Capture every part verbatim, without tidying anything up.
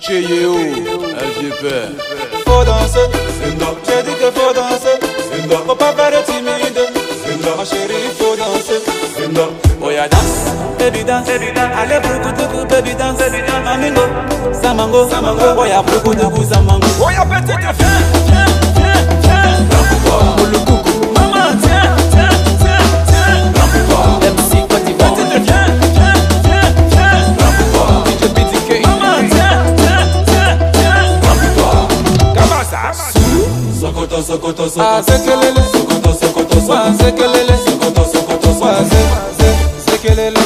Chez Yéo, L G P. Faut danser, j'ai dit que faut danser. Faut pas faire timide, ma chérie, faut danser. Oh ya danse, baby dance, allez beaucoup de coups, baby dance. Mamingo, samango, oh ya beaucoup de coups, samango. Oh ya petite, viens, viens, viens, viens. Oh le coucou, maman, tiens, tiens, tiens, tiens. M C quand il va, petite, viens, viens, viens, viens. D J B D K, maman, tiens, tiens, tiens, tiens. Comment ça? Sokoto, sokoto, sokoto. Ah c'est que les sokoto, sokoto, sokoto. C'est que les sokoto, sokoto, sokoto. C'est que les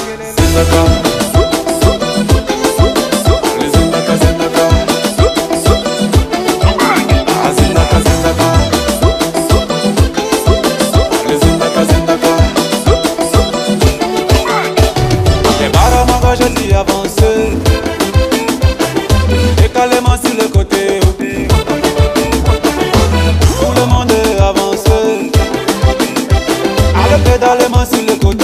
je dis avancer, décalement sur le côté, tout le monde est avancé, allez pédalement sur le côté.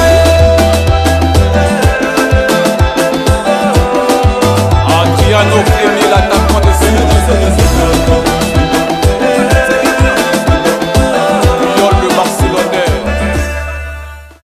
Piano